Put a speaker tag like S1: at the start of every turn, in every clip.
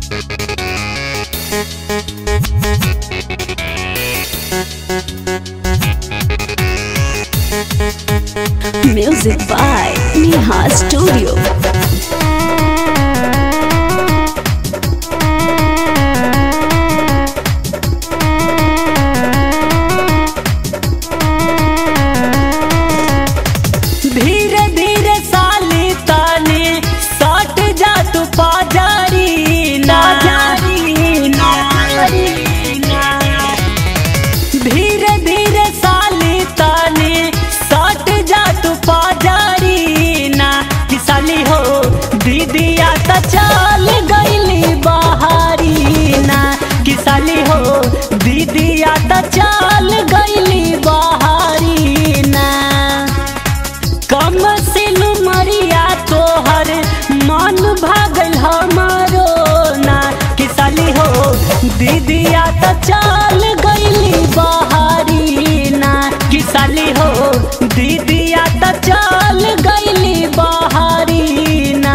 S1: Music by Neha Studio.
S2: धीरे धीरे साली तानी सट जा तू पाजारी ना, धीरे धीरे साली तानी सट जा तू पाजारी ना। कि साली हो दीदिया त चल गईली बहारी ना। कि साली हो दीदिया त चल गईली बहारी ना। कम सिल मरिया तोहर मन भागल हमारो ना। कि साली हो दीदिया त चल गईली बहारी ना। कि साली हो दीदिया त चल गईली बहारी ना।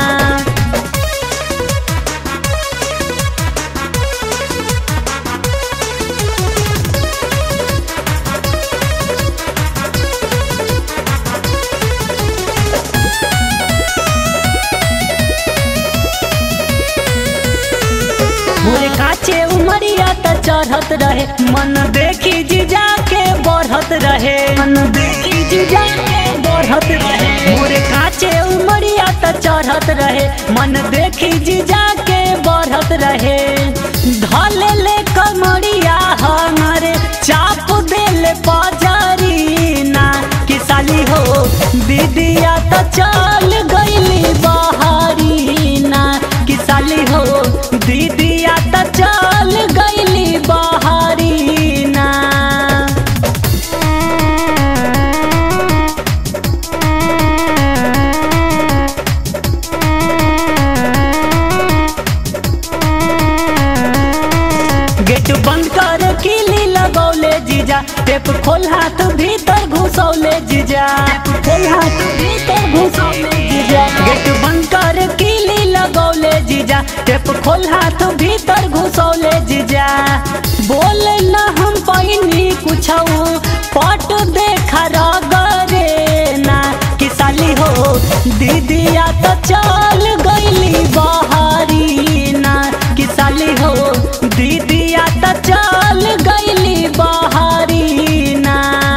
S2: मोरे काचे उमरिया त चढ़त रहे, मन देखी जीजा के बढ़त रहे, मन देखी जीजा के बढ़त रहे। मोरे काचे उमरिया त चढ़त रहे, मन देखी जीजा के बढ़त रहे। धले ले कमरिया हमारे चाप देले पाजारी ना। कि साली हो दीदिया त चल गईली बहारी ना। कि साली हो दीदिया त चल गईली बहारी ना। गेट बंद कर किली लगौले जीजा, टेप खोल हाथ भीतर घुसौले जीजा, खोल हाथ भीतर घुसौले जीजा। गेट बंद कर किली लगौले जीजा, टेप खोल हाथ भीतर घुसौले जीजा। बोल न हम पैनी कुछ पट देखा रगरे ना। कि साली हो दीदिया त चल गईली बहारी ना। कि साली हो दीदिया त चल गईली बहारी ना।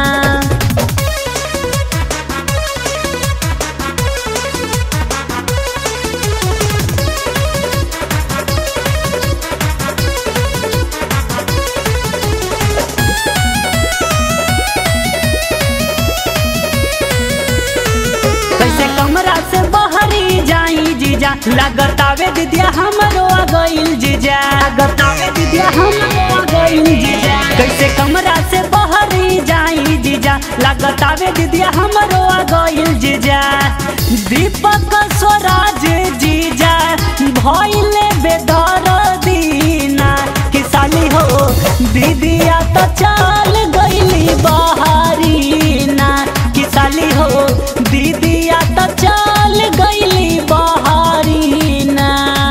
S2: कैसे कमरा से बहरी जाई जीजा, लगतावे दीदिया हमरो आ गईल जीजा, लगतावे दीदिया हमरो आ गईल जीजा। कैसे कमरा से बहरी जाई जीजा, लगतावे दीदिया हमरो आ गईल जीजा। दीपक स्वराज जीजा भइले बेदर्दी ना। कि साली हो दीदिया त चल गईली बहारी ना। कि साली हो दीदिया त चल गईली बहारी ना।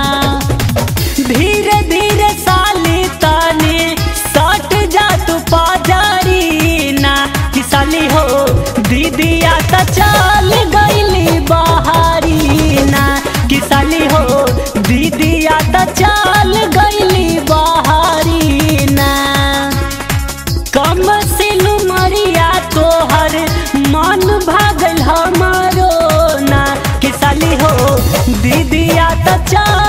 S2: धीरे धीरे साली तानी सट जा तू पाजारी ना। कि साली हो दीदिया त चल गईली बहारी ना। कि साली हो दीदिया त चल गईली बहारी ना। कम सिल मरिया तोहर मन भागल हमारो ना। कि साली हो दीदिया त चल